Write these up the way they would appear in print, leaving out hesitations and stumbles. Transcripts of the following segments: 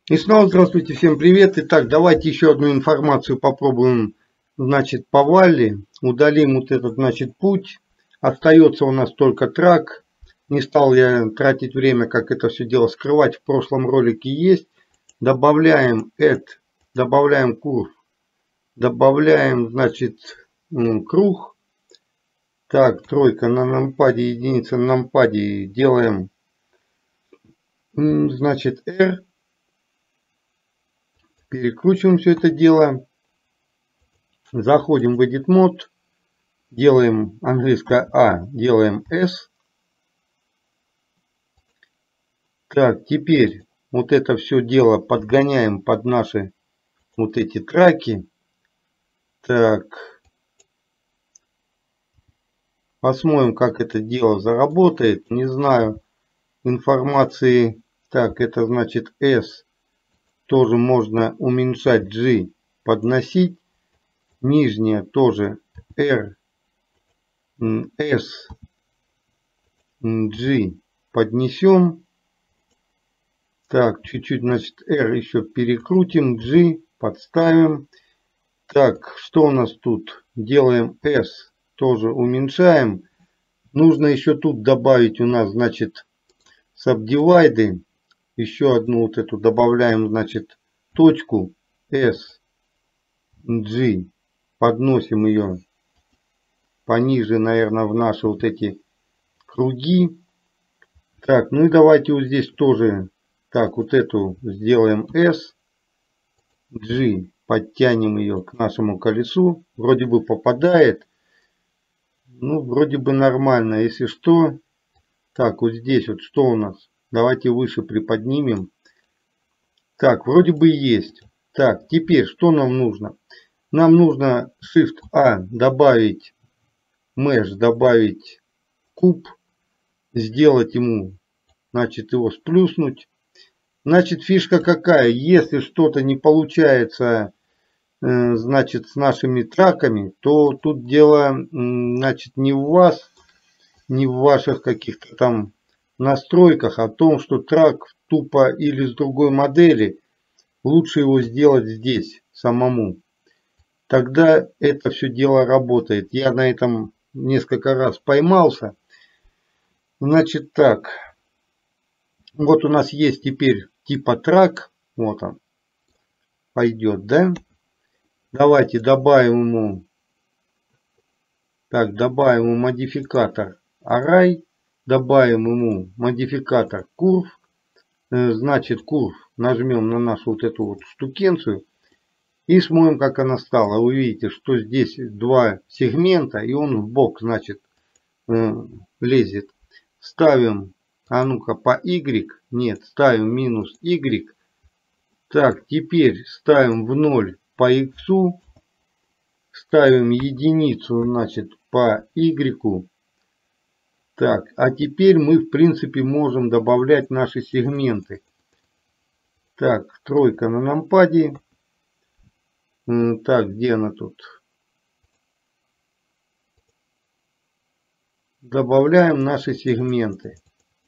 И снова здравствуйте, всем привет. Итак, давайте еще одну информацию попробуем, значит, по Валли. Удалим вот этот, значит, путь. Остается у нас только трак. Не стал я тратить время, как это все дело скрывать. В прошлом ролике есть. Добавляем add, добавляем курв, добавляем, значит, круг. Так, тройка на нампаде, единица на нампаде. Делаем, значит, R. Перекручиваем все это дело. Заходим в Edit Mode. Делаем английское А, делаем S. Так, теперь вот это все дело подгоняем под наши вот эти траки. Так, посмотрим, как это дело заработает. Не знаю информации. Так, это значит S. Тоже можно уменьшать, G подносить. Нижняя тоже R, S, G поднесем. Так, чуть-чуть, значит, R еще перекрутим, G подставим. Так, что у нас тут? Делаем S, тоже уменьшаем. Нужно еще тут добавить у нас, значит, subdivide. Еще одну вот эту добавляем, значит, точку S, G. Подносим ее пониже, наверное, в наши вот эти круги. Так, ну и давайте вот здесь тоже, так, вот эту сделаем S, G, подтянем ее к нашему колесу. Вроде бы попадает. Ну, вроде бы нормально. Если что, так, вот здесь вот что у нас? Давайте выше приподнимем. Так, вроде бы есть. Так, теперь что нам нужно? Нам нужно Shift-A добавить Mesh, добавить куб, сделать ему, значит, его сплюснуть. Значит, фишка какая? Если что-то не получается, значит, с нашими траками, то тут дело, значит, не в вас, не в ваших каких-то там настройках, а в том, что трак тупо или с другой модели, лучше его сделать здесь самому. Тогда это все дело работает. Я на этом несколько раз поймался. Значит так, вот у нас есть теперь типа трак, вот он пойдет, да? Давайте добавим ему, так, добавим ему модификатор array, добавим ему модификатор curve, значит curve нажмем на нашу вот эту вот штукенцию и смотрим, как она стала. Вы видите, что здесь два сегмента и он в бок, значит, лезет. Ставим, а ну-ка по Y, нет, ставим минус Y. Так, теперь ставим в 0 по X, ставим единицу, значит, по Y. Так, а теперь мы, в принципе, можем добавлять наши сегменты. Так, тройка на нампаде. Так, где она тут? Добавляем наши сегменты.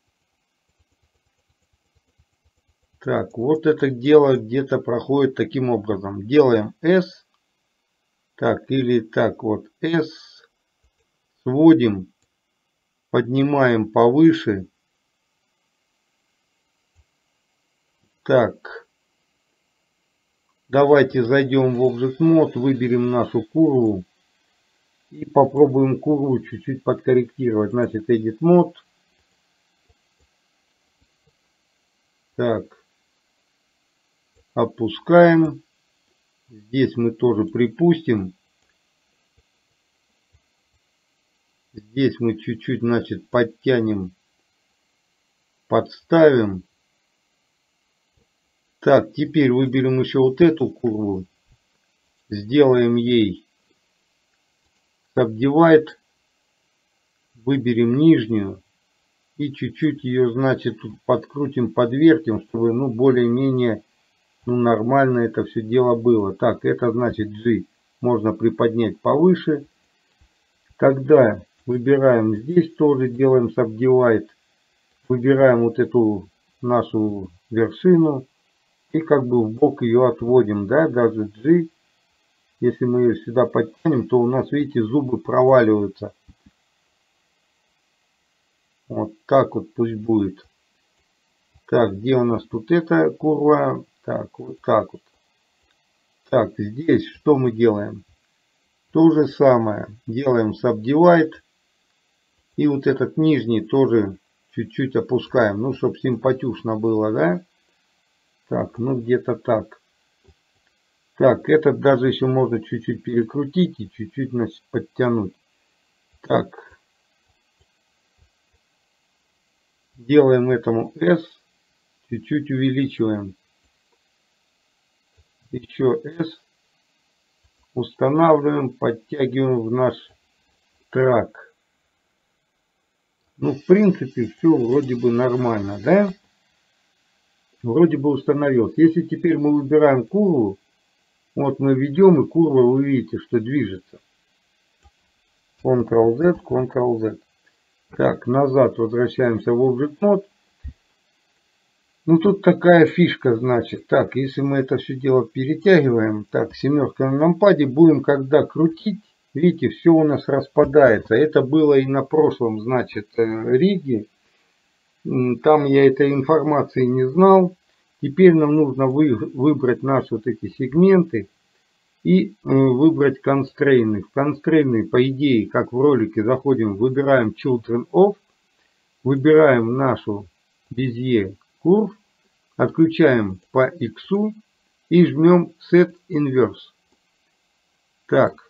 Так, вот это дело где-то проходит таким образом. Делаем S. Так, или так вот S. Сводим. Поднимаем повыше. Так. Давайте зайдем в Object Mode. Выберем нашу курву. И попробуем курву чуть-чуть подкорректировать. Значит, Edit Mode. Так. Опускаем. Здесь мы тоже припустим. Здесь мы чуть-чуть, значит, подтянем, подставим. Так, теперь выберем еще вот эту курву. Сделаем ей Subdivide. Выберем нижнюю. И чуть-чуть ее, значит, тут подкрутим, подвертим, чтобы, ну, более-менее, ну, нормально это все дело было. Так, это значит G можно приподнять повыше. Тогда выбираем здесь тоже, делаем Subdivide. Выбираем вот эту нашу вершину. И как бы в бок ее отводим, да, даже G. Если мы ее сюда подтянем, то у нас, видите, зубы проваливаются. Вот так вот пусть будет. Так, где у нас тут эта курва? Так, вот так вот. Так, здесь что мы делаем? То же самое. Делаем Subdivide. И вот этот нижний тоже чуть-чуть опускаем. Ну, чтобы симпатюшно было, да? Так, ну где-то так. Так, этот даже еще можно чуть-чуть перекрутить и чуть-чуть, значит, подтянуть. Так. Делаем этому S. Чуть-чуть увеличиваем. Еще S. Устанавливаем, подтягиваем в наш трак. Ну, в принципе, все вроде бы нормально, да? Вроде бы установилось. Если теперь мы выбираем курву, вот мы ведем, и курва, вы видите, что движется. Ctrl-Z, Ctrl-Z. Так, назад возвращаемся в Object Mode. Ну, тут такая фишка, значит. Так, если мы это все дело перетягиваем, так, семерка на нампаде, будем когда крутить, видите, все у нас распадается. Это было и на прошлом, значит, риге. Там я этой информации не знал. Теперь нам нужно выбрать наши вот эти сегменты и выбрать констрейны. В констрейны, по идее, как в ролике, заходим, выбираем Children of, выбираем нашу Bezier Curve, отключаем по X и жмем Set Inverse. Так,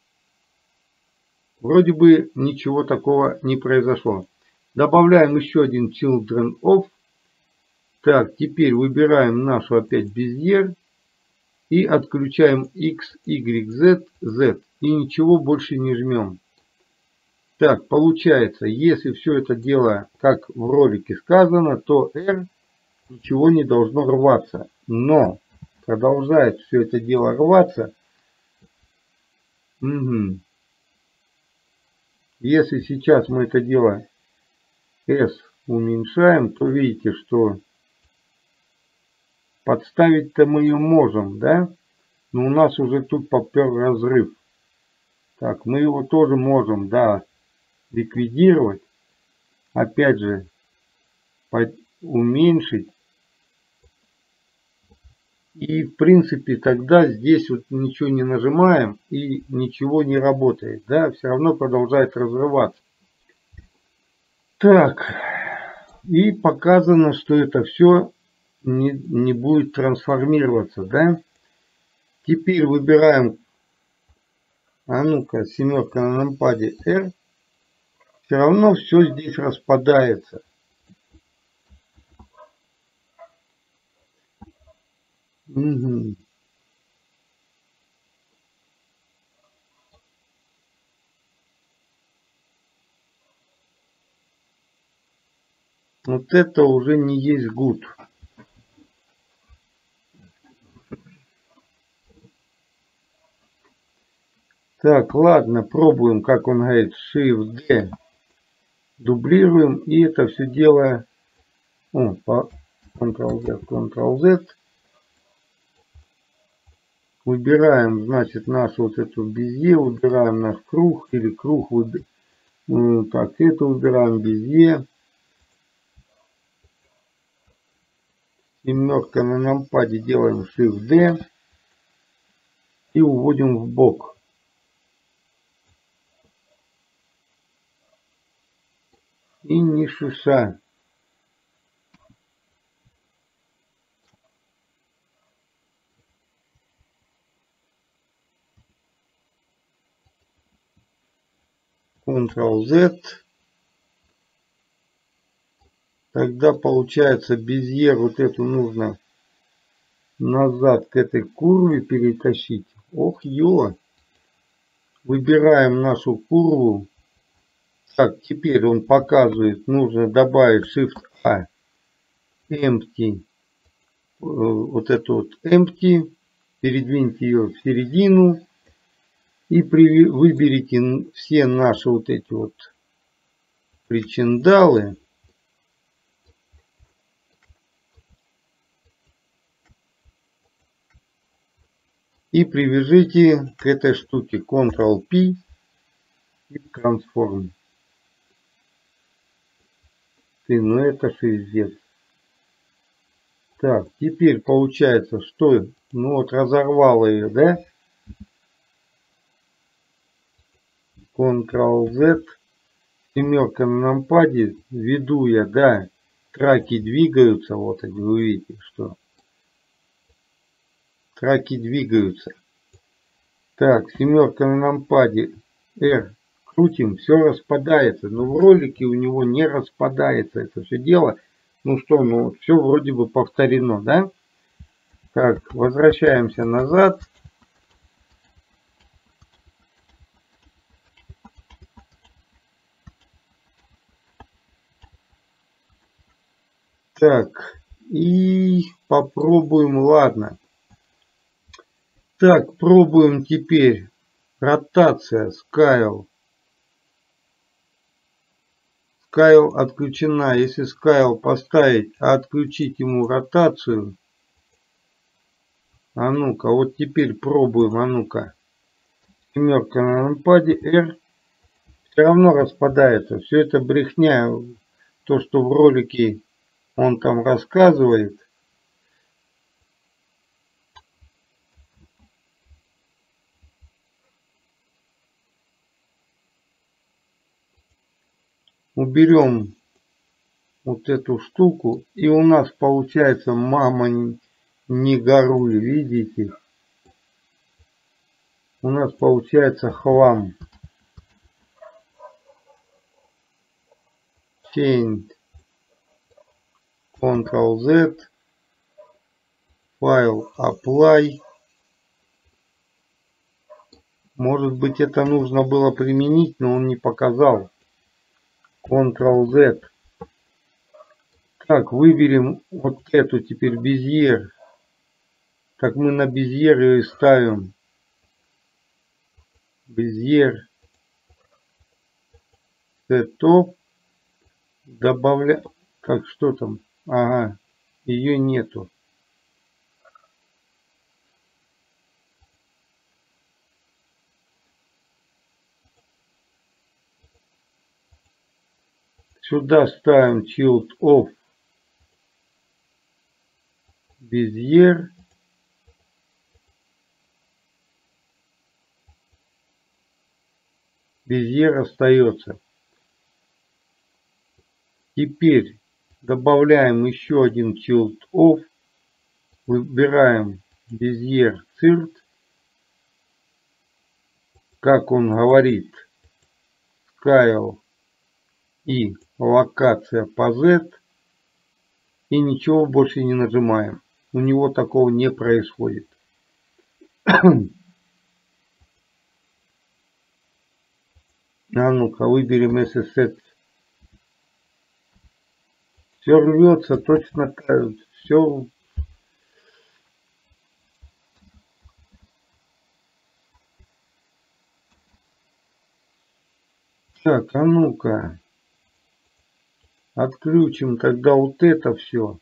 вроде бы ничего такого не произошло. Добавляем еще один Children of. Так, теперь выбираем нашу опять Bezier и отключаем X, Y, Z, Z. И ничего больше не жмем. Так, получается, если все это дело, как в ролике сказано, то R ничего не должно рваться. Но продолжает все это дело рваться. Угу. Если сейчас мы это дело S уменьшаем, то видите, что подставить-то мы ее можем, да? Но у нас уже тут попер разрыв. Так, мы его тоже можем, да, ликвидировать. Опять же, уменьшить. И в принципе тогда здесь вот ничего не нажимаем и ничего не работает. Да, все равно продолжает разрываться. Так, и показано, что это все не будет трансформироваться, да. Теперь выбираем, а ну-ка, семерка на нампаде R. Все равно все здесь распадается. Угу. Вот это уже не есть good. Так, ладно, пробуем, как он говорит, Shift-D. Дублируем и это все дело по Ctrl-Z, Ctrl-Z. Выбираем, значит, нашу вот эту Bezier, выбираем наш круг или круг, так, это выбираем Bezier. Семерка на нампаде делаем Shift-D и уводим в бок. И не шиша. Ctrl-Z. Тогда получается Bezier вот эту нужно назад к этой курве перетащить. Ох, ё! Выбираем нашу курву. Так, теперь он показывает, нужно добавить Shift-A, Empty, вот эту вот Empty, передвиньте ее в середину и выберите все наши вот эти вот причиндалы. И привяжите к этой штуке Ctrl-P и Transform. Ну это пиздец. Так, теперь получается, что, ну вот разорвало ее, да? Ctrl-Z, семерка на нампаде, веду я, да, траки двигаются, вот они, вы видите, что траки двигаются. Так, семерка на нампаде, R, крутим, все распадается, но в ролике у него не распадается это все дело. Ну что, ну все вроде бы повторено, да? Так, возвращаемся назад. Так, и попробуем, ладно. Так, пробуем теперь. Ротация, Scale. Scale отключена. Если Scale поставить, а отключить ему ротацию. А ну-ка, вот теперь пробуем, а ну-ка. Семерка на нампаде, R. Все равно распадается. Все это брехня. То, что в ролике он там рассказывает. Уберем вот эту штуку. И у нас получается, мама, не горуй, видите? У нас получается хлам. Change. Ctrl-Z. Файл Apply. Может быть, это нужно было применить, но он не показал. Ctrl-Z. Так, выберем вот эту теперь Безьер. Так мы на Безьер ее и ставим. Безьер. Сетоп. Добавляем. Так, что там? Ага, ее нету. Сюда ставим Child Off. Безьер. Безьер остается. Теперь добавляем еще один Child Off. Выбираем Безьер Цирт. Как он говорит, Scale и локация по Z. И ничего больше не нажимаем. У него такого не происходит. А ну-ка, выберем SSS. Все рвется точно, все. Так, а ну-ка. Отключим тогда вот это все.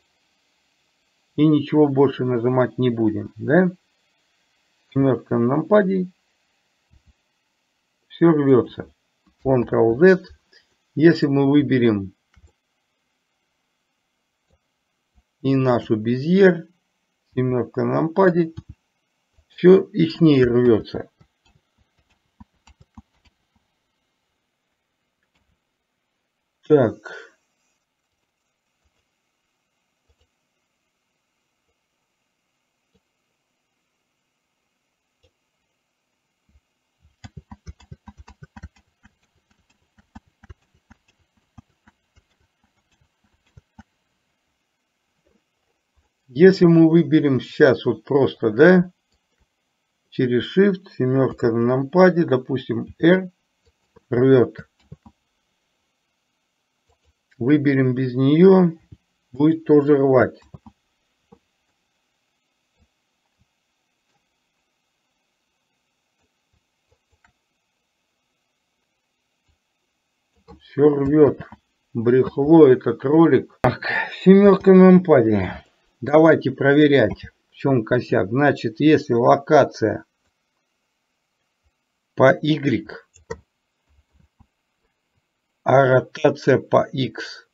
И ничего больше нажимать не будем, да? Семерка на нампаде. Все рвется. Ctrl-Z. Если мы выберем и нашу Безьер, семерка на нампаде, все и с ней рвется. Так. Если мы выберем сейчас вот просто, да, через Shift, семерка на нампаде, допустим, R, рвет. Выберем без нее, будет тоже рвать. Все рвет. Брехло этот ролик. Так, семерка на нампаде. Давайте проверять. В чем косяк? Значит, если локация по Y, а ротация по X.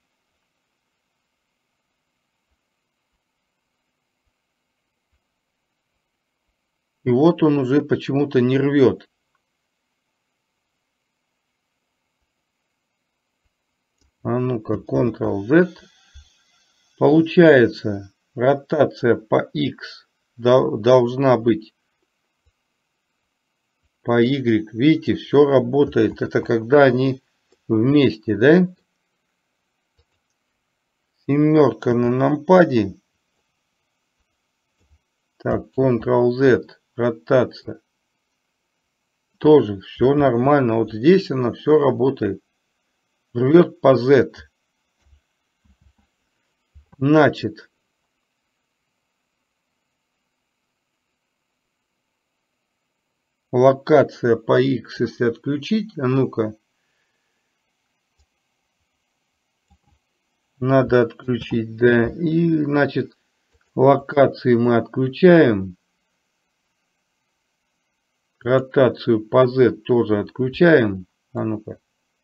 И вот он уже почему-то не рвет. А ну-ка, Ctrl-Z. Получается, ротация по X должна быть по Y. Видите, все работает. Это когда они вместе, да? Семерка на нампаде. Так, Ctrl-Z, ротация. Тоже все нормально. Вот здесь она все работает. Рвет по Z. Значит, локация по X, если отключить, а ну-ка, надо отключить, да, и, значит, локации мы отключаем, ротацию по Z тоже отключаем, а ну-ка.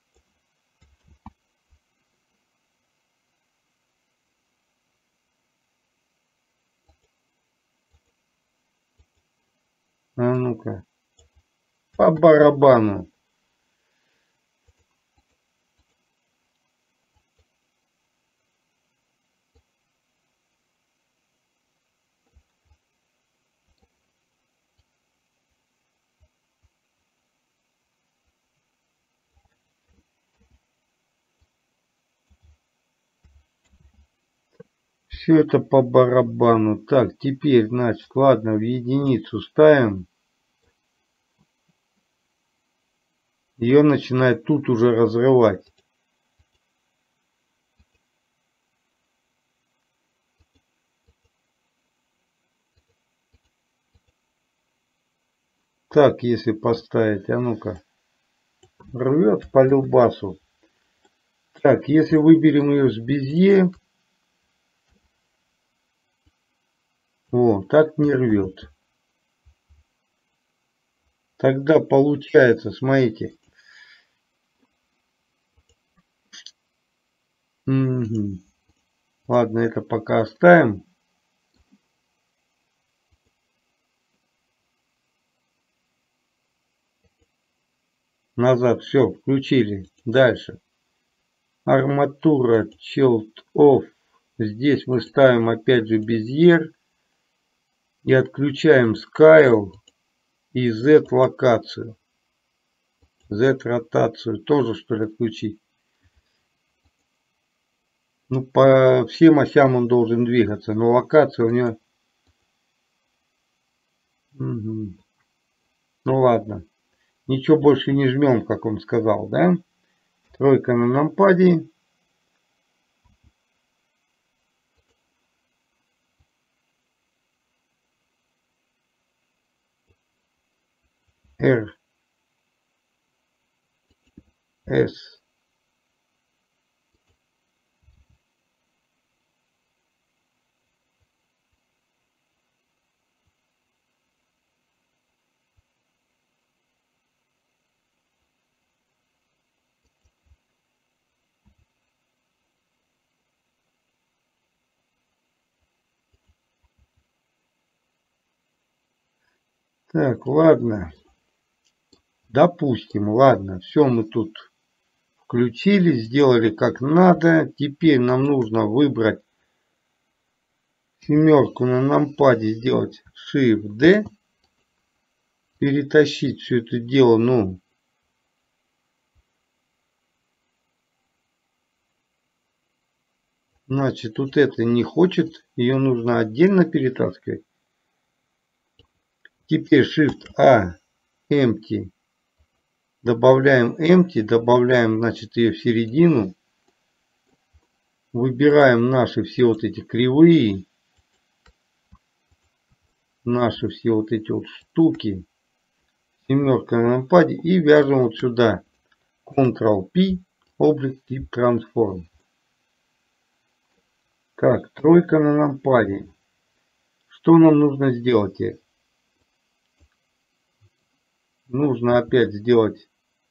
А ну-ка, по барабану. Все это по барабану. Так, теперь, значит, ладно, в единицу ставим. Ее начинает тут уже разрывать. Так, если поставить, а ну-ка, рвет по любасу. Так, если выберем ее с безе, о, так не рвет. Тогда получается, смотрите. Угу. Ладно, это пока оставим. Назад, все, включили. Дальше. Арматура, Child Off. Здесь мы ставим опять же Bezier. И отключаем Scale и Z локацию. Z ротацию тоже что ли отключить. Ну, по всем осям он должен двигаться, но локация у него... Угу. Ну ладно. Ничего больше не жмем, как он сказал, да? Тройка на нампаде. R. S. Так, ладно. Допустим, ладно. Все мы тут включили, сделали как надо. Теперь нам нужно выбрать семерку на нампаде, сделать Shift-D. Перетащить все это дело, ну, значит, вот это не хочет. Ее нужно отдельно перетаскивать. Теперь Shift-A, Empty. Добавляем Empty, добавляем, значит, ее в середину. Выбираем наши все вот эти кривые. Наши все вот эти вот штуки. Семерка на нампаде. И вяжем вот сюда. Ctrl-P, Object Type Transform. Так, тройка на нампаде. что нам нужно сделать? Нужно опять сделать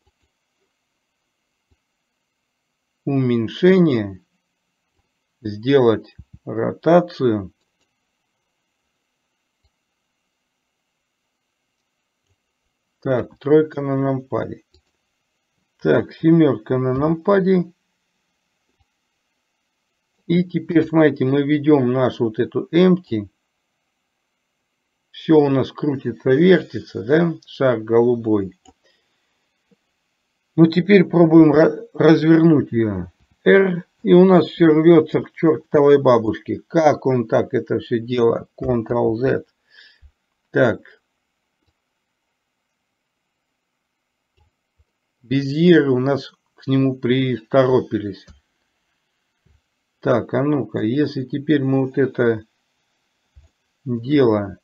уменьшение, сделать ротацию. Так, тройка на нампаде. Так, семерка на нампаде. И теперь, смотрите, мы ведем нашу вот эту empty. Все у нас крутится, вертится, да? Шар голубой. Ну, теперь пробуем развернуть ее. R. И у нас все рвется к чертовой бабушке. Как он так это все дело? Ctrl-Z. Так. Безьеры у нас к нему приторопились. Так, а ну-ка, если теперь мы вот это дело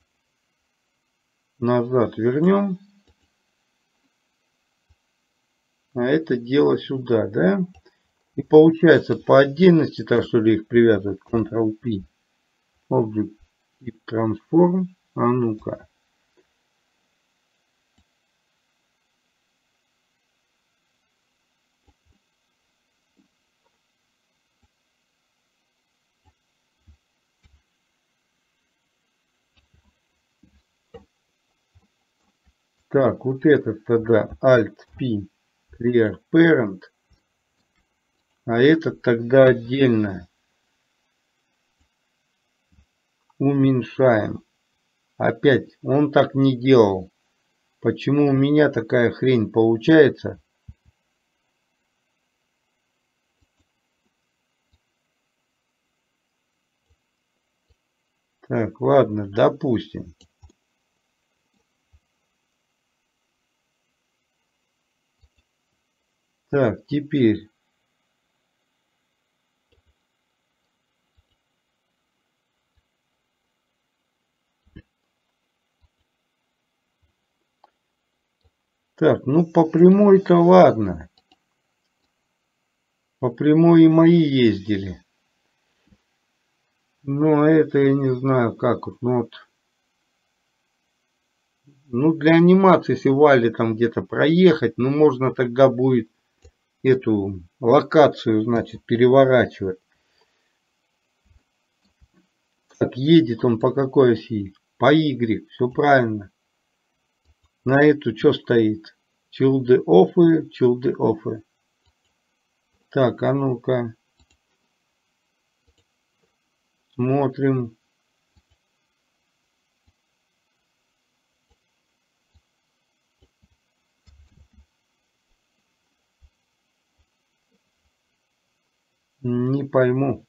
назад вернем, а это дело сюда, да? И получается по отдельности, так что ли их привязывать, Ctrl-P, Object и Transform, а ну-ка. Так, вот этот тогда Alt-P, Clear Parent, а этот тогда отдельно уменьшаем. Опять, он так не делал. Почему у меня такая хрень получается? Так, ладно, допустим. Так, теперь. Так, ну по прямой-то ладно. По прямой и мои ездили. Ну, а это я не знаю, как вот. Ну, вот. Ну, для анимации, если Вале там где-то проехать, ну, можно тогда будет эту локацию, значит, переворачивать. Так, едет он по какой оси? По Y, все правильно. На эту что стоит? Чилды оффы, чилды оффы. Так, а ну-ка. Смотрим. Не пойму.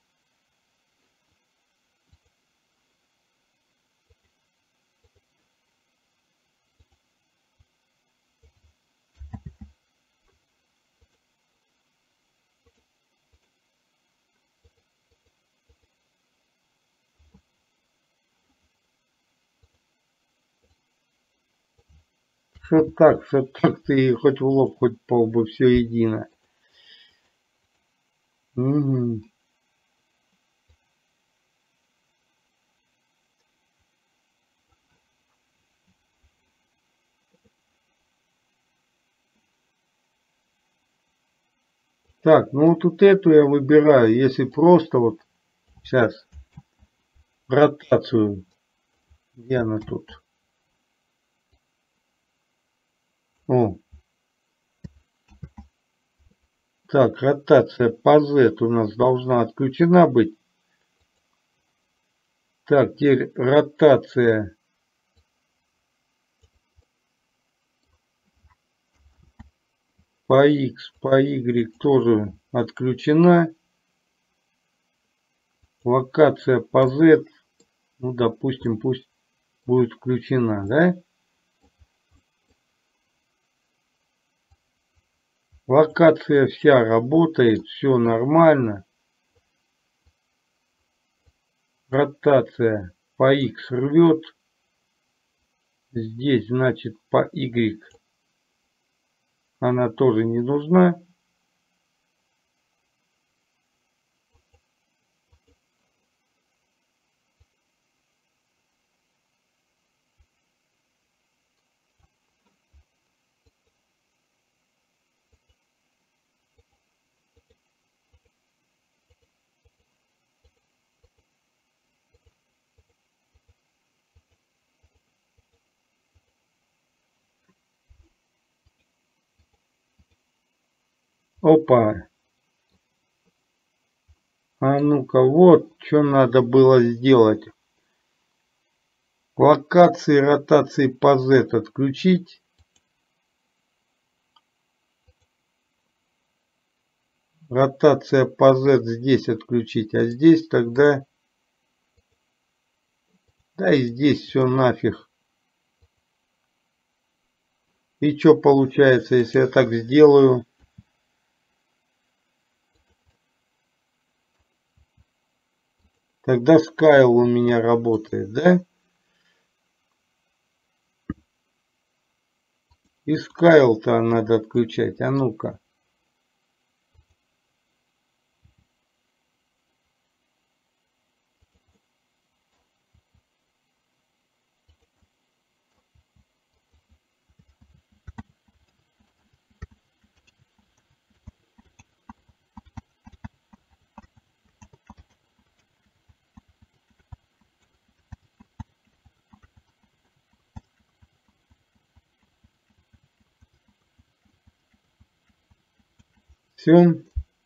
Что так ты хоть в лоб, хоть по лбу, все едино. Угу. Так, ну вот эту я выбираю, если просто вот сейчас ротацию. Где она тут? О. Так, ротация по Z у нас должна отключена быть. Так, теперь ротация по X, по Y тоже отключена. Локация по Z, ну, допустим, пусть будет включена, да? Локация вся работает, все нормально. Ротация по X рвет. Здесь, значит, по Y она тоже не нужна. Опа. А ну-ка, вот что надо было сделать. Локации ротации по Z отключить. Ротация по Z здесь отключить. А здесь тогда... Да и здесь все нафиг. И что получается, если я так сделаю? Тогда Scale у меня работает, да? И Scale-то надо отключать. А ну-ка. Все.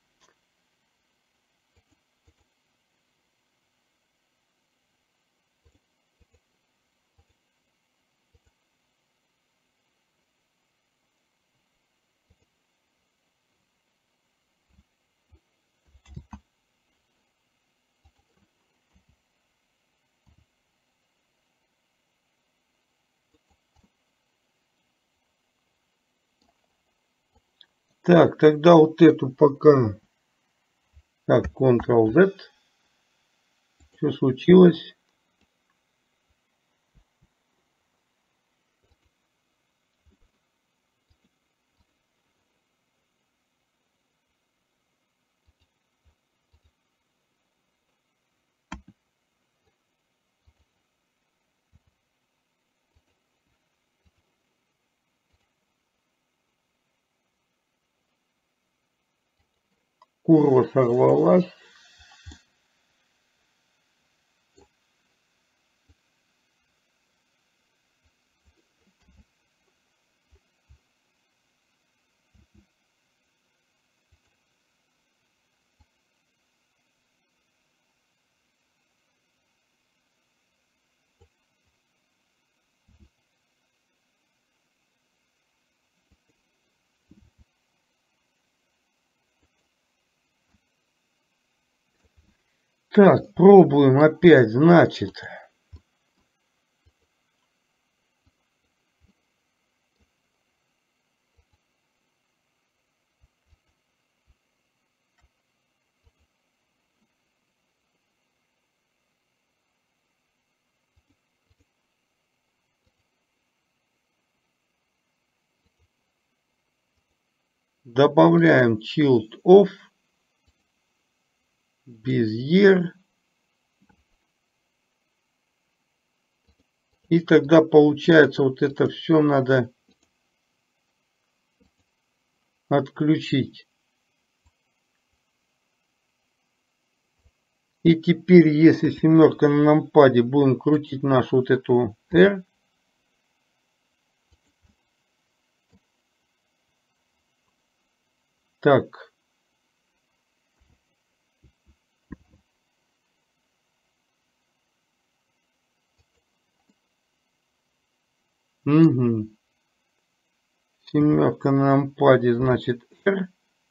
Так, тогда вот эту пока... Так, Ctrl-Z. Что случилось? Курва сорвалась. Так, пробуем опять, значит. Добавляем Child Off. Безьер. И тогда получается вот это все надо отключить. И теперь, если семерка на нампаде, будем крутить нашу вот эту R. Так. Угу. Семерка на нампаде, значит R.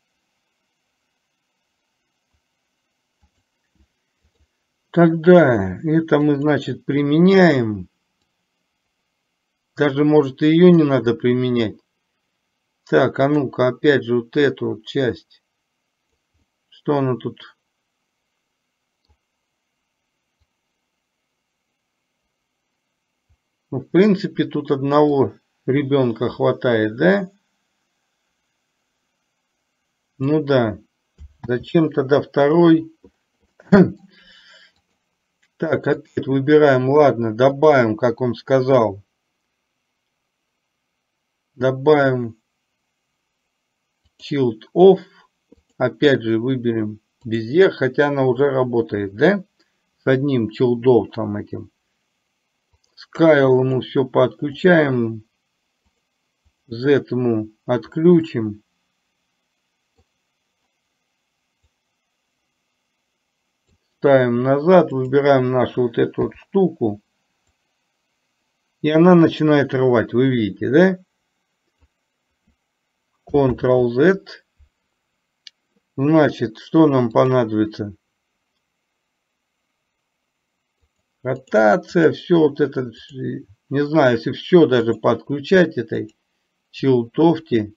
Тогда это мы, значит, применяем. Даже, может, и ее не надо применять. Так, а ну-ка, опять же, вот эту вот часть. Что она тут? Ну, в принципе, тут одного ребенка хватает, да? Ну да. Зачем тогда второй? Так, опять выбираем, ладно, добавим, как он сказал. Добавим Child Off. Опять же выберем Безьер, хотя она уже работает, да? С одним чилдов там этим. Scale ему все подключаем. Z ему отключим. ставим назад, выбираем нашу вот эту вот штуку. И она начинает рвать, вы видите, да? Ctrl-Z. Значит, что нам понадобится? Ротация, все вот это, не знаю, если все даже подключать этой чилтофте.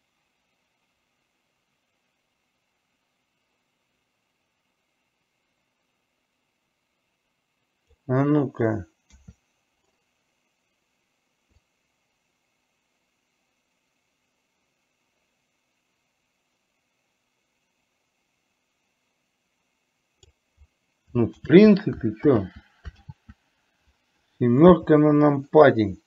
А ну-ка. Ну, в принципе, что? Семерка на нампаде.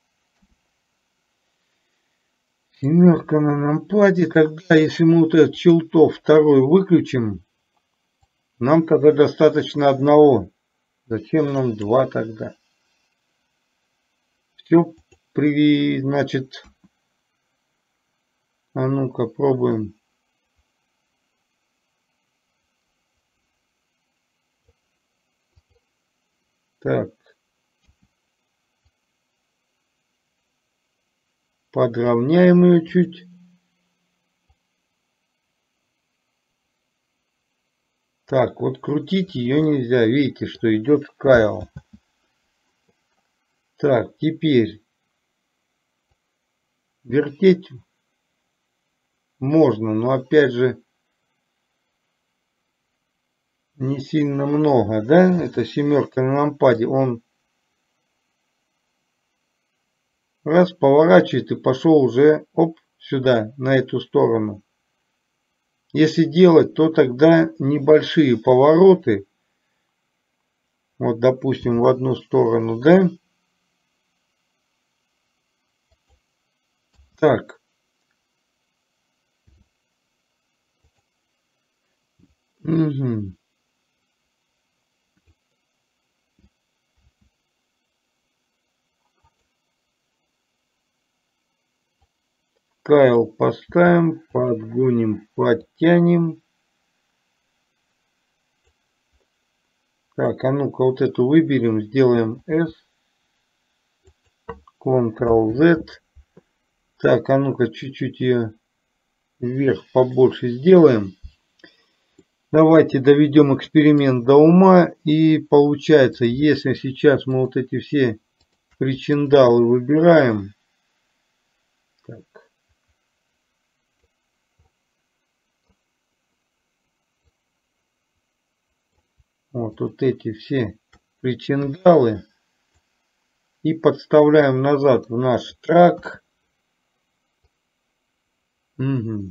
Семерка на нампаде. Тогда, если мы вот этот чилтов второй выключим, нам тогда достаточно одного. Зачем нам два тогда? Все, значит, а ну-ка пробуем. Так. Подровняем ее чуть. Так, вот крутить ее нельзя. Видите, что идет Кайл. Так, теперь вертеть можно, но опять же не сильно много, да? Это семерка на нампаде. Он раз поворачивает и пошел уже оп, сюда, на эту сторону. Если делать, то тогда небольшие повороты. Вот, допустим, в одну сторону, да? Так. Угу. Кайл поставим, подгоним, подтянем. Так, а ну-ка вот эту выберем, сделаем S. Ctrl-Z. Так, а ну-ка чуть-чуть ее вверх побольше сделаем. Давайте доведем эксперимент до ума. И получается, если сейчас мы вот эти все причиндалы выбираем. Так. Вот эти все причиндалы. И подставляем назад в наш трак. Угу.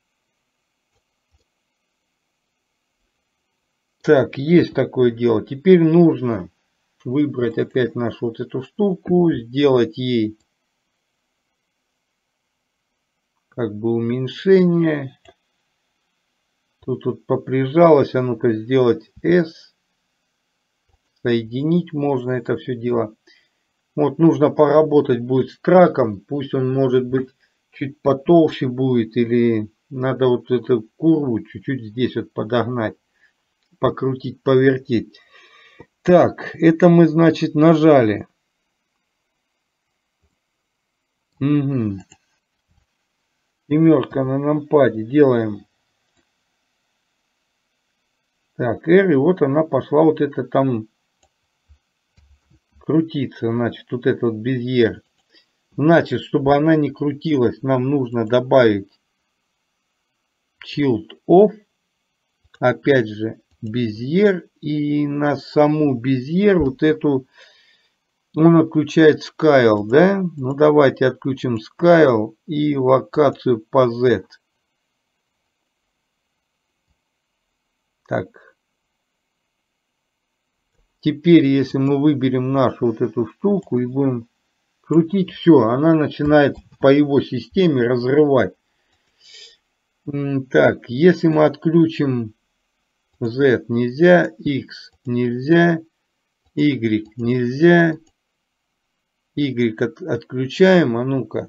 Так, есть такое дело. Теперь нужно выбрать опять нашу вот эту штуку, сделать ей как бы уменьшение. Тут вот поприжалось, а ну-ка сделать S. Соединить можно это все дело. Вот нужно поработать будет с траком. Пусть он может быть чуть потолще будет. Или надо вот эту курву чуть-чуть здесь вот подогнать. Покрутить, повертеть. Так, это мы, значит, нажали. Угу. Семерка на нампаде. Делаем. Так, R, и вот она пошла вот это там крутиться. Значит, вот это вот безьер. Значит, чтобы она не крутилась, нам нужно добавить Shield Off. Опять же, безьер. И на саму безьер вот эту он отключает Scale, да? Ну давайте отключим Scale и локацию по Z. Так. Теперь, если мы выберем нашу вот эту штуку и будем крутить, все, она начинает по его системе разрывать. Так, если мы отключим Z нельзя, X нельзя, Y нельзя, Y отключаем, а ну-ка.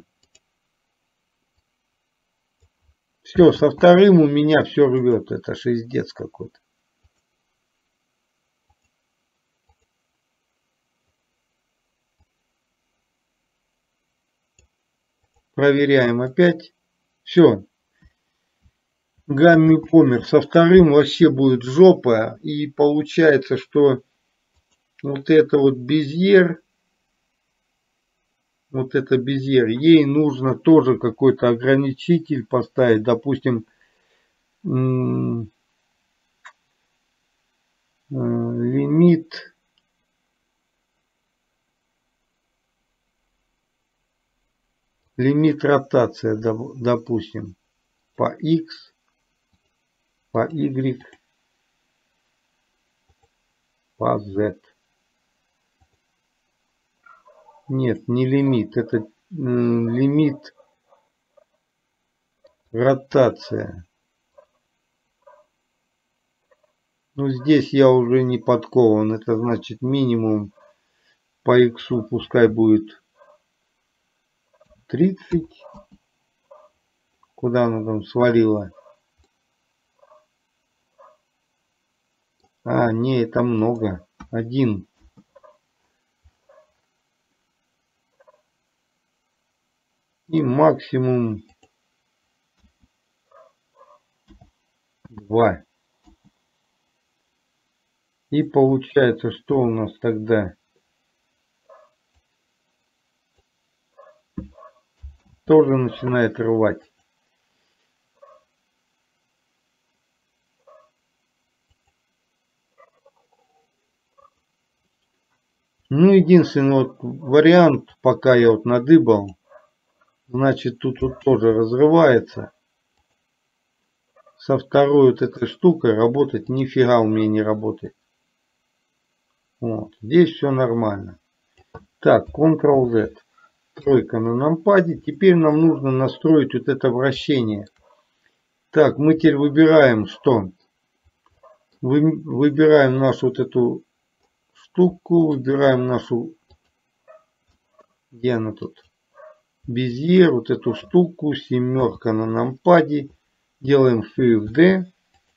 Все, со вторым у меня все рвет, это шиздец какой-то. Проверяем опять. Все. Гамми помер. Со вторым вообще будет жопа. И получается, что вот это вот Безьер. Вот это Безьер. Ей нужно тоже какой-то ограничитель поставить. Допустим, лимит. Лимит ротация, допустим, по X, по Y, по Z. Нет, не лимит, это лимит ротация. Ну, здесь я уже не подкован, это значит минимум по X пускай будет 30. Куда она там свалила? А, не, это много. 1. И максимум 2. И получается, что у нас тогда? Тоже начинает рвать. Ну, единственный вот вариант, пока я вот надыбал, значит, тут вот тоже разрывается. Со второй вот этой штукой работать нифига у меня не работает. Вот, здесь все нормально. Так, Ctrl-Z. Тройка на нампаде. Теперь нам нужно настроить вот это вращение. Так, мы теперь выбираем что? Выбираем нашу вот эту штуку. Выбираем нашу... Где она тут? Безьер, вот эту штуку. Семерка на нампаде. Делаем Shift-D.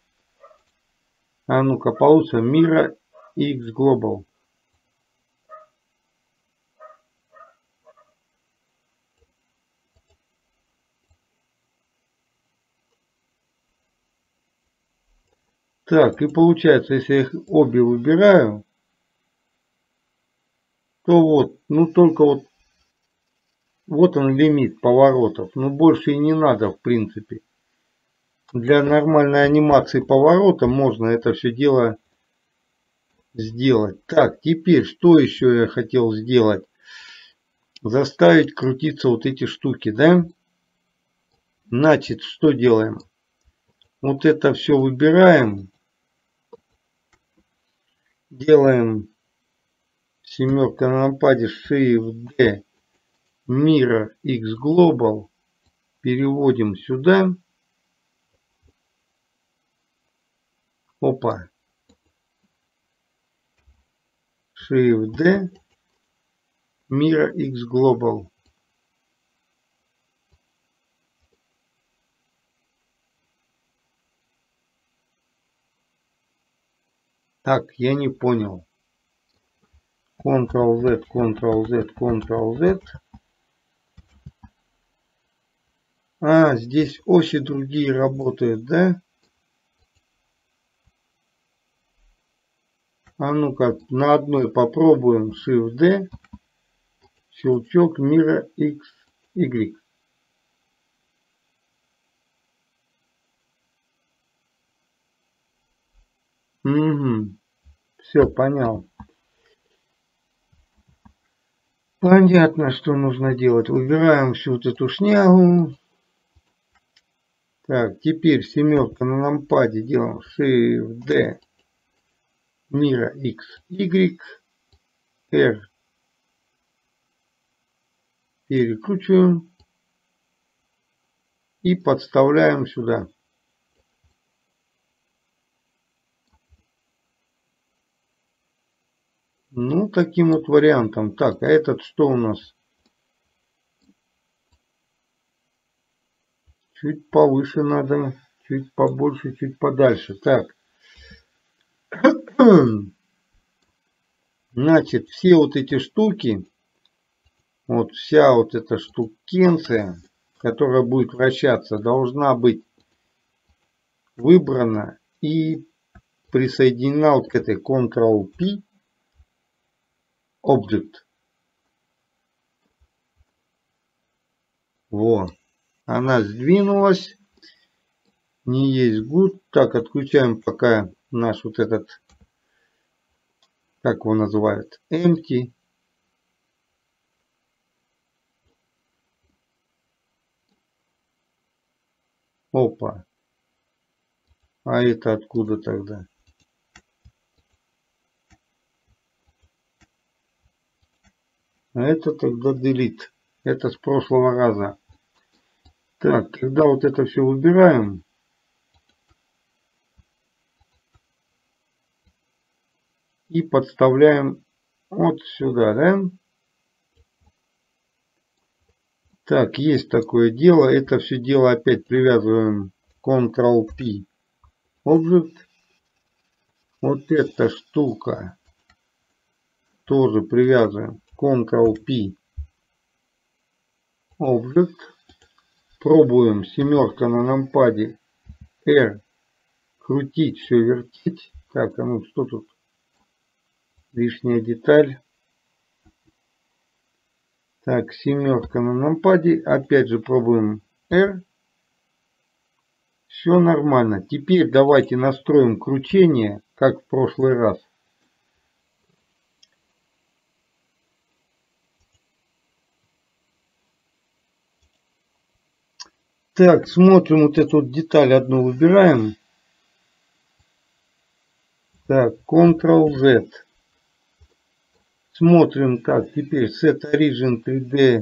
А ну-ка, получится Mira X Global. Так, и получается, если я их обе выбираю, то вот, ну только вот он лимит поворотов. Ну больше и не надо в принципе. Для нормальной анимации поворота можно это все дело сделать. Так, теперь что еще я хотел сделать? Заставить крутиться вот эти штуки, да? Значит, что делаем? Вот это все выбираем. Делаем семерка на нампаде Shift-D, Mira X Global. Переводим сюда. Опа. Shift-D, Mira X Global. Так, я не понял. Ctrl-Z, Ctrl-Z, Ctrl-Z. А, здесь оси другие работают, да? А ну-ка, на одной попробуем. Shift-D. Щелчок Mira X, Y. Угу. Все, понял. Понятно, что нужно делать. Выбираем всю вот эту шнягу. Так, теперь семерка на нампаде делаем Shift-D, Mira X, Y, R. Перекручиваем и подставляем сюда. Ну, таким вот вариантом. Так, а этот что у нас? Чуть повыше надо, чуть побольше, чуть подальше. Так. Значит, все вот эти штуки, вот вся вот эта штукенция, которая будет вращаться, должна быть выбрана и присоединена вот к этой Ctrl-P Object. Вот. Она сдвинулась. Не есть good. Так, отключаем пока наш вот этот, как его называют, empty. Опа. А это откуда тогда? А это тогда delete. Это с прошлого раза. Так, когда вот это все выбираем. И подставляем вот сюда, да? Так, есть такое дело. Это все дело опять привязываем Ctrl-P Object. Вот эта штука тоже привязываем Ctrl-P Object. Пробуем семерка на нампаде R. Крутить, все вертеть. Так, а ну что тут? Лишняя деталь. Так, семерка на нампаде. Опять же пробуем R. Все нормально. Теперь давайте настроим кручение, как в прошлый раз. Так, смотрим вот эту вот деталь одну выбираем. Так, Ctrl-Z. Смотрим, так, теперь Set Origin 3D.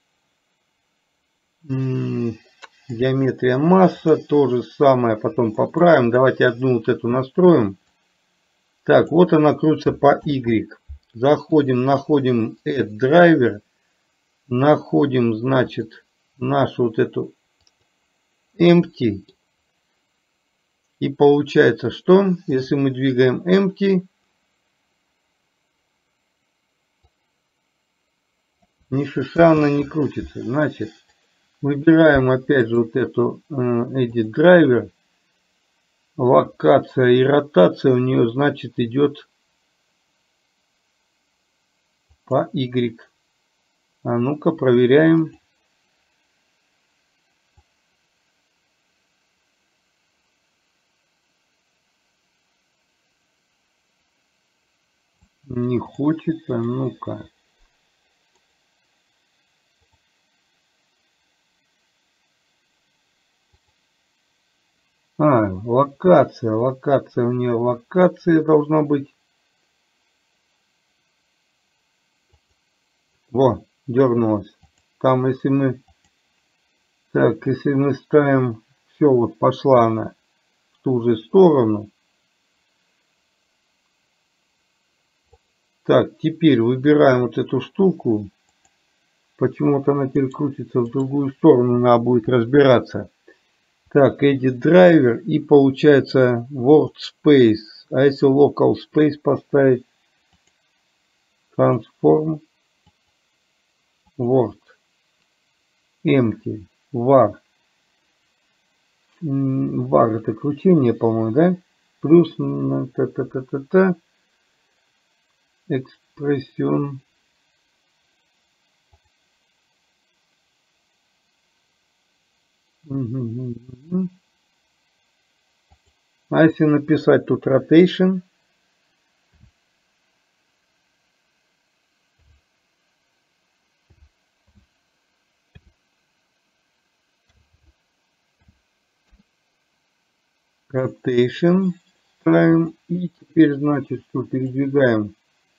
Геометрия масса. То же самое потом поправим. Давайте одну вот эту настроим. Так, вот она крутится по Y. Заходим, находим Add Driver. Находим, значит, нашу вот эту Empty. И получается, что если мы двигаем Empty, ни шиша она не крутится. Значит, выбираем опять же вот эту Edit Driver. Локация и ротация у нее, значит, идет по Y. А ну-ка проверяем. Не хочется. Ну-ка. Локация. Локация у нее. Локация должна быть. Во, дернулась. Там, если мы... Так, если мы ставим... Все, вот пошла она в ту же сторону. Так, теперь выбираем вот эту штуку. Почему-то она теперь крутится в другую сторону. Надо будет разбираться. Так, Edit Driver. И получается Workspace. А если Local Space поставить? Transform. Word. Empty. Var. Var это кручение, по-моему, да? Плюс та-та-та-та-та. Экспрессион. А если написать тут rotation? Rotation. Ставим. И теперь, значит, что передвигаем.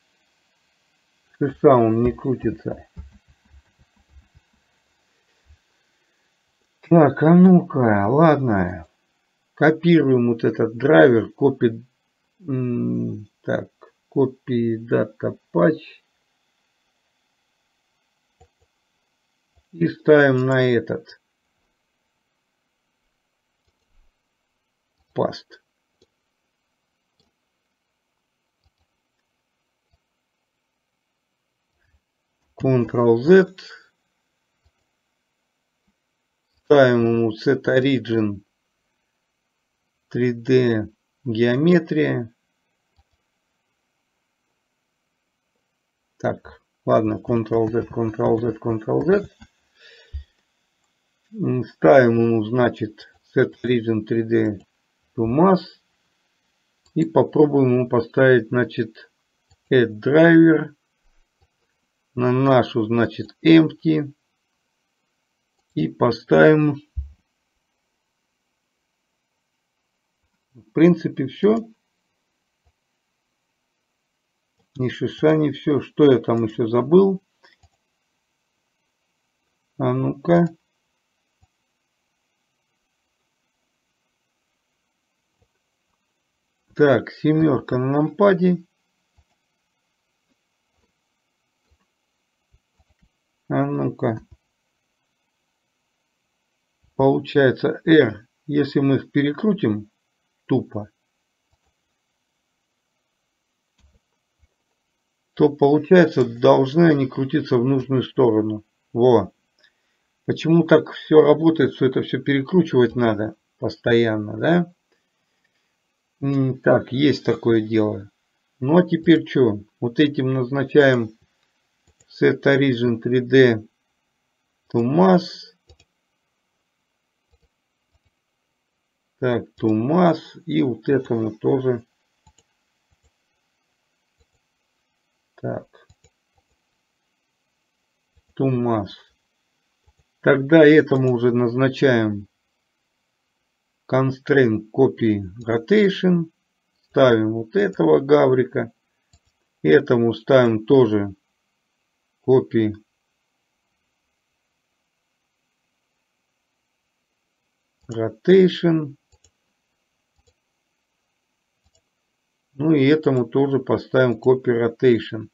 Шиша он не крутится. Так, а ну-ка, ладно. Копируем вот этот драйвер. Copy. Так, copy data patch. И ставим на этот. Past. Ctrl-Z. ставим ему Set Origin 3D геометрия. Так, ладно, Ctrl-Z, Ctrl-Z, Ctrl-Z. Ставим ему, значит, Set Origin 3D to Mass. И попробуем ему поставить, значит, Add Driver на нашу, значит, Empty. И поставим, в принципе, все. Ни шиша, не все. Что я там еще забыл? А ну-ка. Так, семерка на нампаде. А ну-ка. Получается R. Если мы их перекрутим тупо, то получается должны они крутиться в нужную сторону. Во. Почему так все работает, что это все перекручивать надо постоянно, да? Так, есть такое дело. Ну а теперь что? Вот этим назначаем Set Origin 3D to Mass. Так, to Mass. И вот этому тоже. Так. To Mass. Тогда этому уже назначаем Constraint Copy Rotation. Ставим вот этого гаврика. Этому ставим тоже Copy Rotation. Ну и этому тоже поставим Copy Rotation.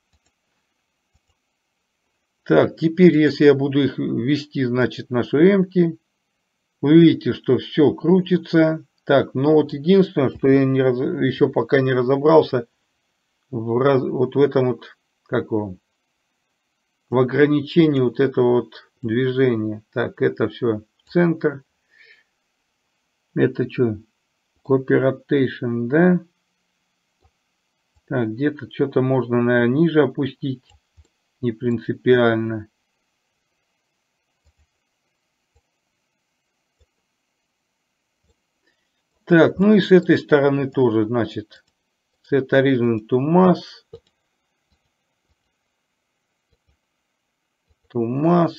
Так, теперь если я буду их ввести, значит, нашу empty, вы видите, что все крутится. Так, но вот единственное, что я еще пока не разобрался вот в этом вот, как его, в ограничении вот этого вот движения. Так, это все в центр. Это что? Copy Rotation, да? Так, где-то что-то можно, наверное, ниже опустить. Не принципиально. Так, ну и с этой стороны тоже, значит, Set Origin to Mass. To Mass.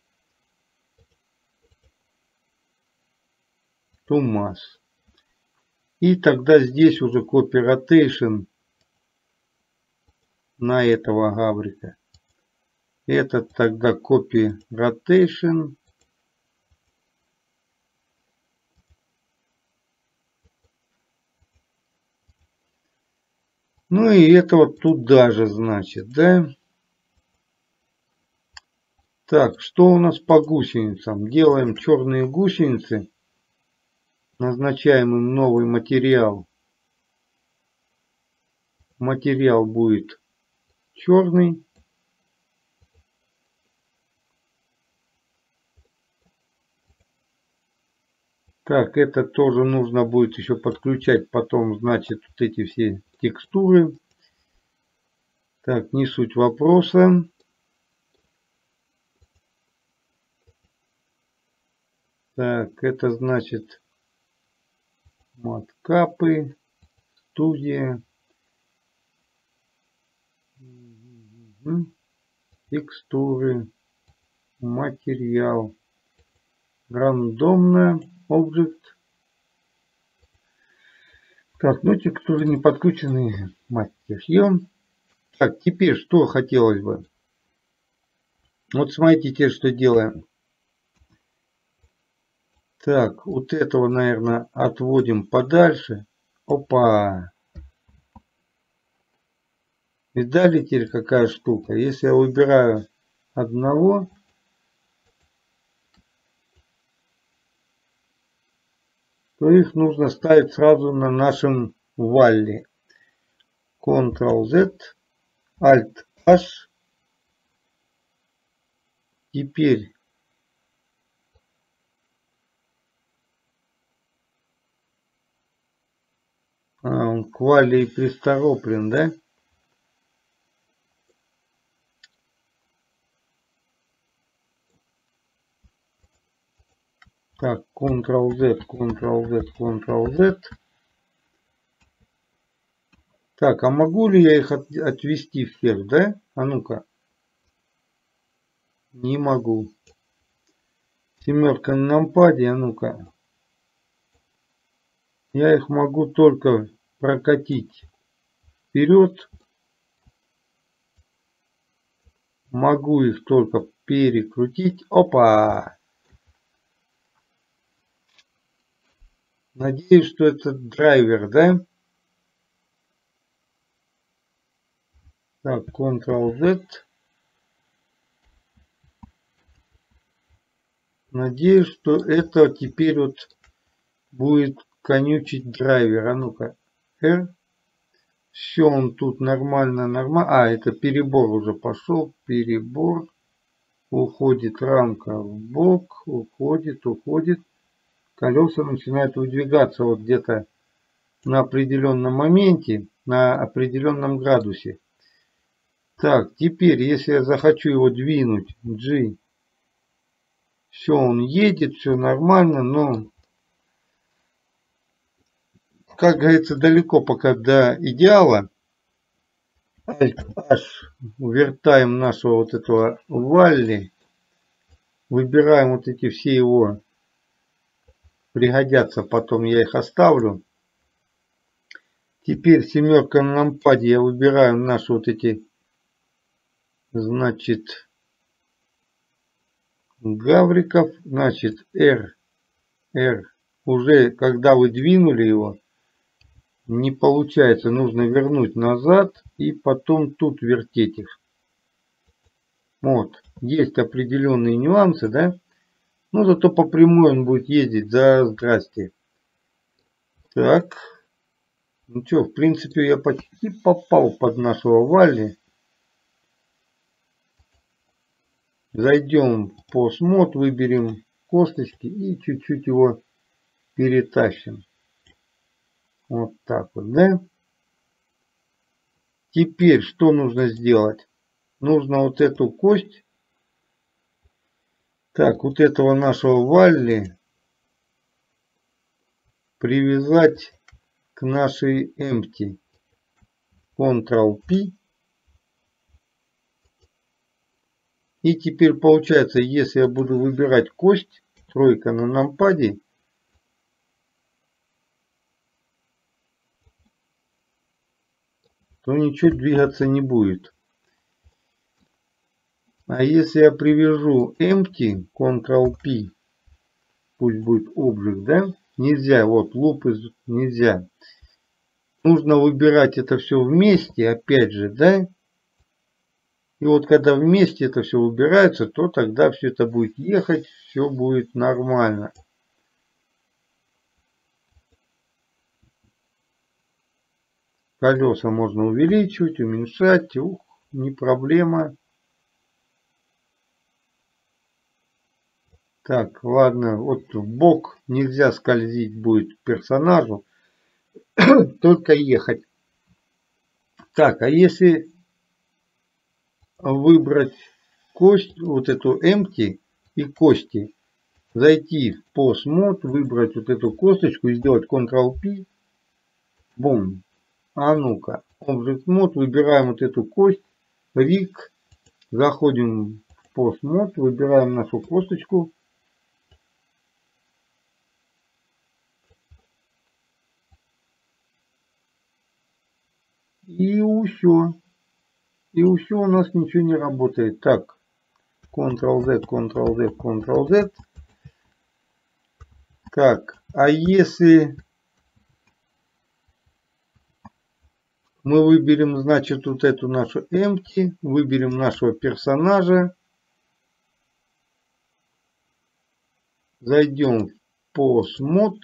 To Mass. И тогда здесь уже Copy Rotation на этого гаврика. Этот тогда Copy Rotation. Ну и этого туда же, значит, да? Так, что у нас по гусеницам? Делаем черные гусеницы. Назначаем им новый материал. Материал будет черный. Так, это тоже нужно будет еще подключать потом, значит, вот эти все текстуры. Так, не суть вопроса. Так, это значит маткапы, студия, текстуры, материал, рандомно, объект. Так, ну текстуры не подключены, мать их. Так, теперь что хотелось бы? Вот смотрите, что делаем. Так, вот этого, наверное, отводим подальше. Опа! Видали теперь какая штука? Если я выбираю одного, то их нужно ставить сразу на нашем вале. Ctrl-Z, Alt-H. Теперь Квали и Пристороплен, да? Так, Ctrl-Z, Ctrl-Z, Ctrl-Z. Так, а могу ли я их отвести всех, да? А ну-ка. Не могу. Семерка на нампаде, а ну-ка. Я их могу только прокатить вперед. Могу их только перекрутить. Опа! Надеюсь, что это драйвер, да? Так, Ctrl-Z. Надеюсь, что это теперь вот будет конючить драйвер. А ну-ка. R. Все, он тут нормально, нормально. А, это перебор уже пошел. Перебор. Уходит рамка в бок. Уходит, уходит. Колеса начинают выдвигаться вот где-то на определенном моменте, на определенном градусе. Так, теперь, если я захочу его двинуть, G, все, он едет, все нормально, но, как говорится, далеко пока до идеала. Alt-H, вертаем нашего вот этого Валли, выбираем вот эти все его, пригодятся, потом я их оставлю. Теперь семерка на нампаде, я выбираю наши вот эти, значит, гавриков, значит, R. Уже когда вы двинули его, не получается, нужно вернуть назад и потом тут вертеть их. Вот, есть определенные нюансы, да? Но зато по прямой он будет ездить за здрасте. Так, ну что, в принципе, я почти попал под нашего Валли. Зайдем в постмод, выберем косточки и чуть-чуть его перетащим. Вот так вот, да? Теперь что нужно сделать? Нужно вот эту кость, так, вот этого нашего Валли привязать к нашей empty. Ctrl-P. И теперь получается, если я буду выбирать кость, тройка на нампаде, то ничего двигаться не будет. А если я привяжу empty, Ctrl-P, пусть будет object, да? Нельзя, вот loop нельзя. Нужно выбирать это все вместе, опять же, да? И вот когда вместе это все выбирается, то тогда все это будет ехать, все будет нормально. Колеса можно увеличивать, уменьшать, не проблема. Так, ладно, вот в бок нельзя скользить будет персонажу, только ехать. Так, а если выбрать кость, вот эту empty и кости, зайти в постмод, выбрать вот эту косточку и сделать Ctrl-P, бум. А ну-ка, Object Mode, выбираем вот эту кость, Rig, заходим в постмод, выбираем нашу косточку. И все. И все, у нас ничего не работает. Так, Ctrl-Z, Ctrl-Z, Ctrl-Z. Так, а если мы выберем, значит, вот эту нашу empty, выберем нашего персонажа, зайдем в postmod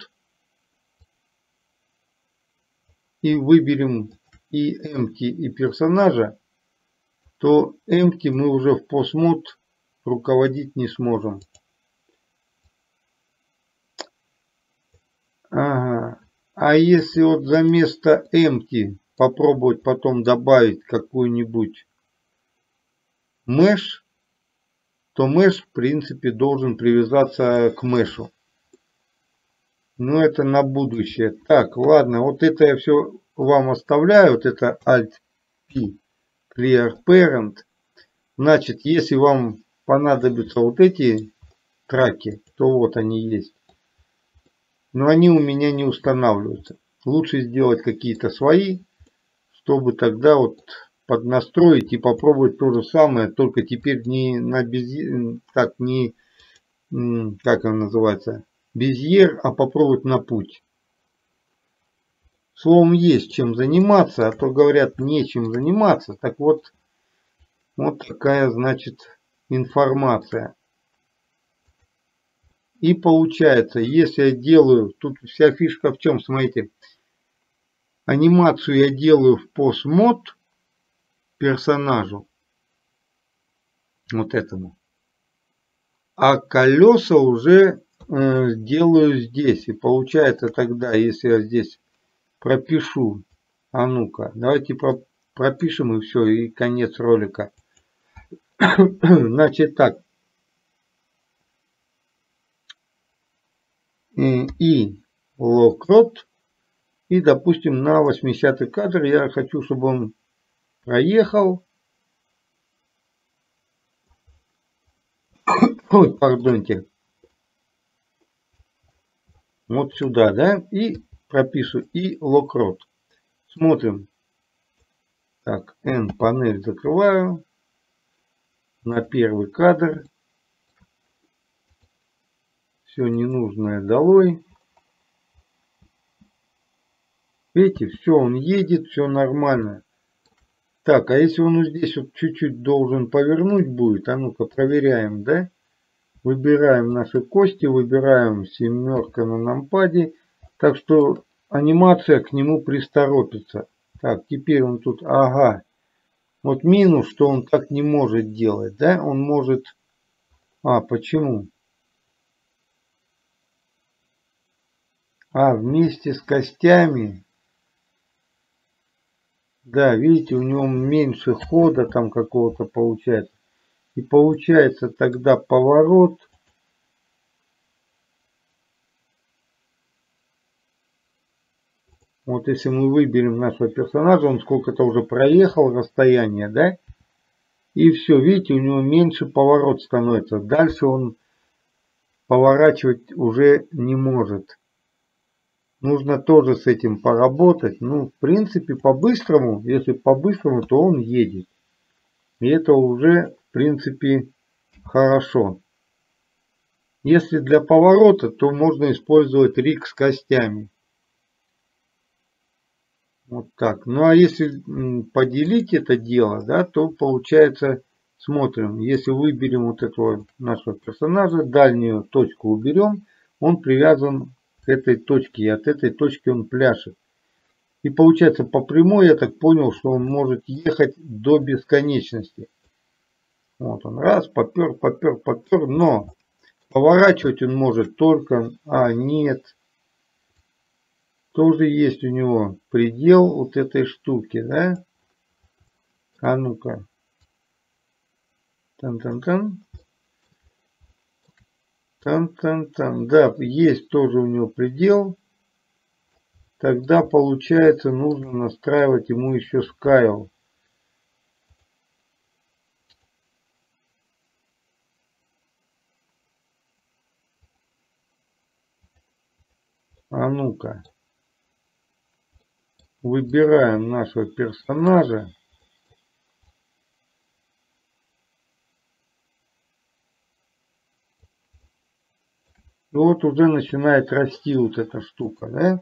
и выберем и empty, и персонажа, то empty мы уже в postmod руководить не сможем. Ага. А если вот за место empty попробовать потом добавить какую-нибудь mesh, то mesh в принципе должен привязаться к мешу. Но это на будущее. Так, ладно, вот это я все вам оставляю. Вот это Alt-P, Clear Parent. Значит, если вам понадобятся вот эти траки, то вот они есть. Но они у меня не устанавливаются. Лучше сделать какие-то свои, чтобы тогда вот поднастроить и попробовать то же самое, только теперь не на как он называется, безьер, а попробовать на путь. Словом, есть чем заниматься, а то говорят, нечем заниматься. Так вот, вот такая, значит, информация. И получается, если я делаю, тут вся фишка в чем, смотрите, анимацию я делаю в PostMod персонажу, вот этому, а колеса уже делаю здесь. И получается тогда, если я здесь пропишу, а ну-ка, давайте пропишем и все, и конец ролика. Значит так, и локрот, и допустим на 80-й кадр я хочу, чтобы он проехал. Ой, пардоньте. Вот сюда, да, и пропишу и локрот. Смотрим. Так, N панель закрываю. На первый кадр. Все ненужное долой. Видите, все, он едет, все нормально. Так, а если он здесь вот чуть-чуть должен повернуть будет, а ну-ка проверяем, да? Выбираем наши кости, выбираем семерка на нампаде. Так что анимация к нему присторопится. Так, теперь он тут, ага. Вот минус, что он так не может делать, да? Он может... А, почему? А, вместе с костями. Да, видите, у него меньше хода там какого-то получается. И получается тогда поворот. Вот если мы выберем нашего персонажа, он сколько-то уже проехал расстояние, да? И все, видите, у него меньше поворот становится. Дальше он поворачивать уже не может. Нужно тоже с этим поработать. Ну, в принципе, по-быстрому, если по-быстрому, то он едет. И это уже, в принципе, хорошо. Если для поворота, то можно использовать риг с костями. Вот так. Ну, а если поделить это дело, да, то получается, смотрим, если выберем вот этого нашего персонажа, дальнюю точку уберем, он привязан к этой точке, и от этой точки он пляшет. И получается по прямой, я так понял, что он может ехать до бесконечности. Вот он раз, попер, попер, попер, но поворачивать он может только, нет, тоже есть у него предел вот этой штуки, да? А ну-ка. Тан-тан-тан. Тан-тан-тан. Да, есть тоже у него предел. Тогда получается нужно настраивать ему еще скайл. А ну-ка. Выбираем нашего персонажа. И вот уже начинает расти вот эта штука, да?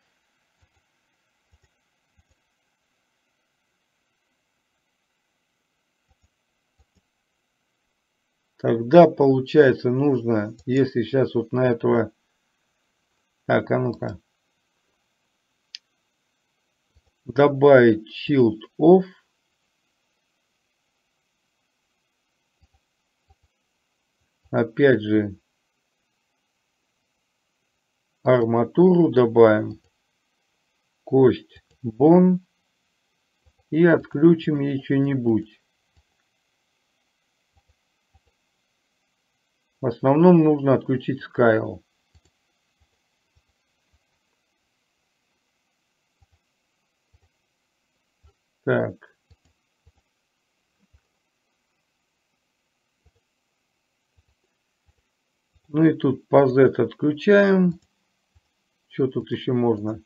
Тогда получается нужно, если сейчас вот на этого... Так, а ну-ка. Добавить Shield Off. Опять же арматуру добавим. кость бон и отключим ей что-нибудь. В основном нужно отключить Scale. Так. Ну и тут по Z отключаем. Что тут еще можно?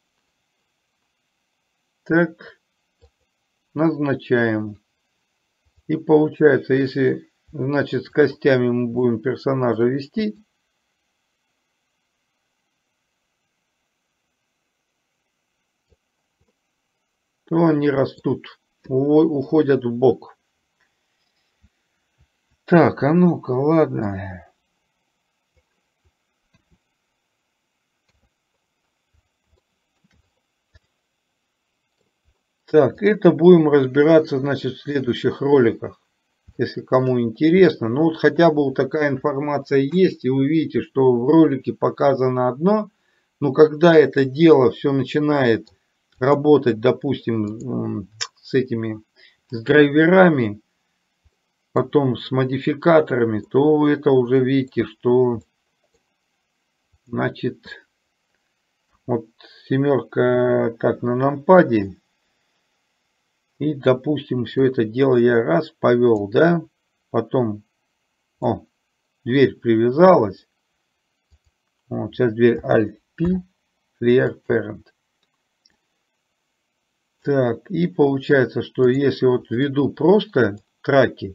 Так. Назначаем. И получается, если, значит, с костями мы будем персонажа вести, то они растут, уходят в бок. Так, а ну-ка, ладно. Так, это будем разбираться, значит, в следующих роликах, если кому интересно. Ну вот хотя бы вот такая информация есть, и вы видите, что в ролике показано одно, но когда это дело все начинает работать, допустим, с драйверами, потом с модификаторами, то это уже видите, что, значит, вот семерка так на нампаде. И, допустим, все это дело я раз повел, да, потом, дверь привязалась. Вот, сейчас дверь Alt-P, Clear Parent. Так, и получается, что если вот введу просто траки,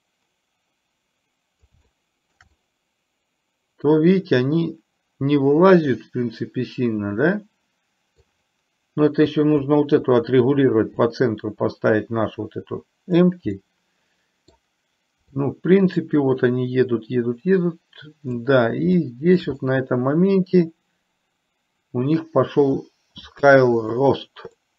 то, видите, они не вылазят, в принципе, сильно, да? Но это еще нужно вот эту отрегулировать, по центру поставить нашу вот эту empty. Ну, в принципе, вот они едут. Да, и здесь вот на этом моменте у них пошел scale рост.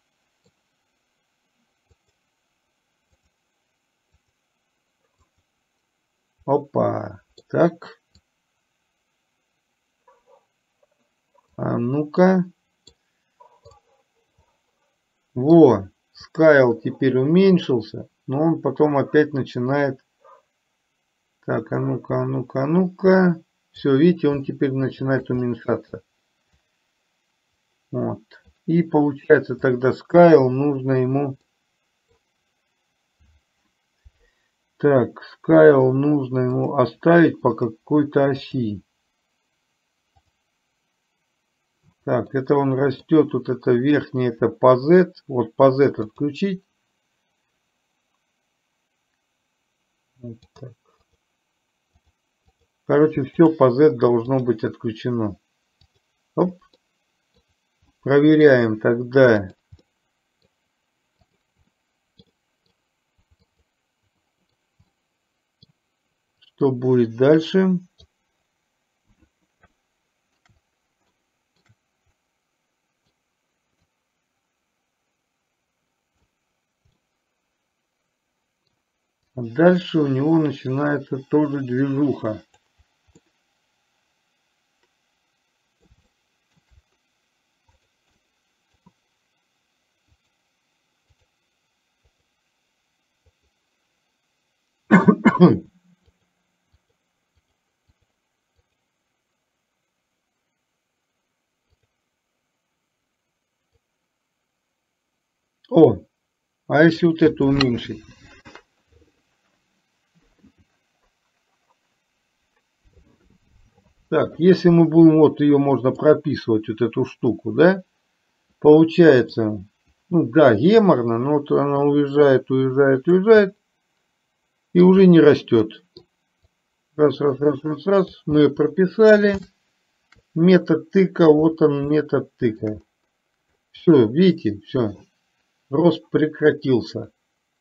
Опа. Так. А ну-ка. Во. Scale теперь уменьшился. Но он потом опять начинает. Так, а ну-ка, а ну-ка, а ну-ка. Все, видите, он теперь начинает уменьшаться. Вот. И получается тогда Scale нужно ему... Так, Scale нужно ему оставить по какой-то оси. Так, это он растет, вот это верхнее, это по Z. Вот по Z отключить. Вот так. Короче, все по Z должно быть отключено. Оп. Проверяем тогда. Что будет дальше. А дальше у него начинается тоже движуха. О, а если вот это уменьшить? Так, если мы будем, вот ее можно прописывать, вот эту штуку, да? Получается, ну да, геморно, но вот она уезжает и уже не растет. Раз, мы ее прописали. Метод тыка, вот он метод тыка. Все, видите, все. Рост прекратился.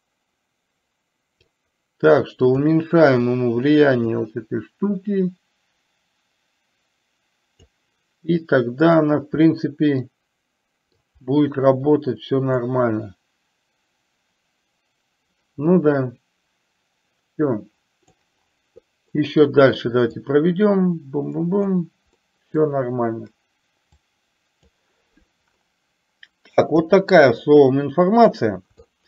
Так что уменьшаем ему влияние вот этой штуки. И тогда она, в принципе, будет работать все нормально. Ну да. Все. Еще дальше давайте проведем. Бум-бум-бум. Все нормально. Так, Итак, вот такая словом информация.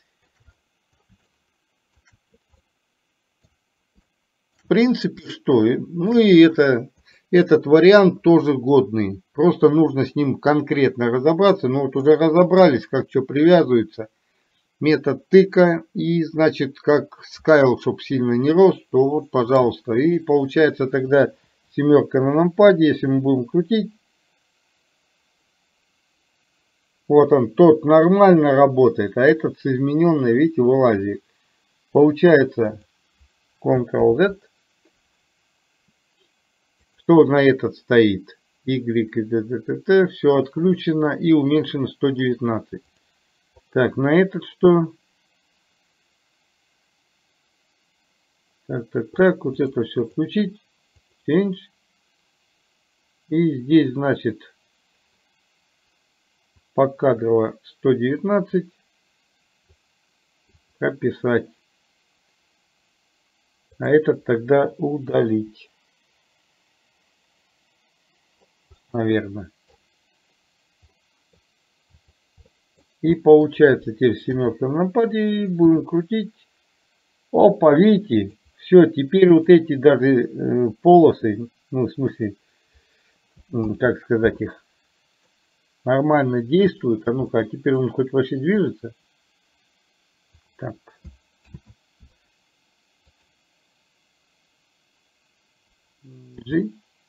В принципе, что? Ну и этот вариант тоже годный. Просто нужно с ним конкретно разобраться. Но вот уже разобрались, как что привязывается. Метод тыка и, значит, как скайл, чтобы сильно не рос, то вот, пожалуйста. И получается тогда семерка на нампаде, если мы будем крутить. Вот он, тот нормально работает, а этот с измененной, видите, вылазит. Получается Ctrl-Z. Что на этот стоит? Y и DDT, все отключено и уменьшено 119. Так, на этот что? Так, вот это все включить. Change. И здесь, значит, покадрово 119. Описать. А этот тогда удалить. Наверное. И получается теперь семерка на нампаде. И будем крутить. Опа, видите? Все, теперь вот эти даже полосы, ну в смысле, как сказать, их нормально действуют. А ну-ка, а теперь он хоть вообще движется. Так. G.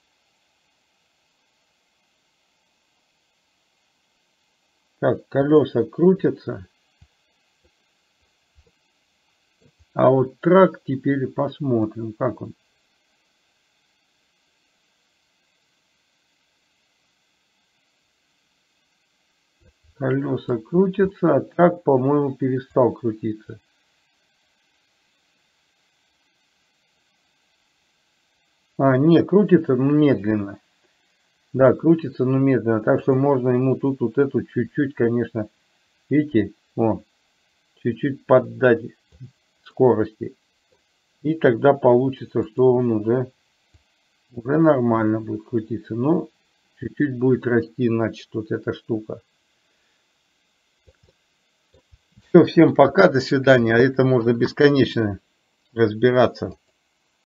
Так, колеса крутятся. А вот трак теперь посмотрим, как он. Колеса крутятся, а трак, по-моему, перестал крутиться. А, не, крутится, но медленно. Да, крутится, но медленно. Так что можно ему тут вот эту чуть-чуть, конечно, видите, о, чуть-чуть поддать скорости. И тогда получится, что он уже нормально будет крутиться. Но чуть-чуть будет расти, значит, вот эта штука. Все, всем пока, до свидания. А это можно бесконечно разбираться.